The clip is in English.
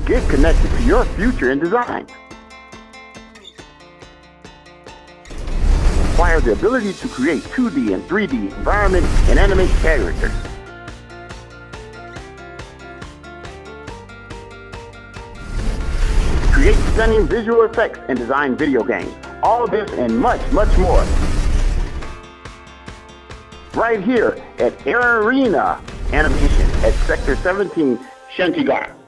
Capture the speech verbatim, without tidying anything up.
Get connected to your future in design. Acquire the ability to create two D and three D environments and animate characters. Create stunning visual effects and design video games. All this and much, much more. Right here at Arena Animation at Sector seventeen, Chandigarh.